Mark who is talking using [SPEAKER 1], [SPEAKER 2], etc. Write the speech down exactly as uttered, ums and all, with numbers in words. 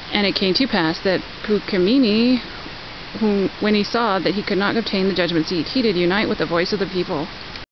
[SPEAKER 1] And it came to pass that Pukamini, whom, when he saw that he could not obtain the judgment seat, he did unite with the voice of the people.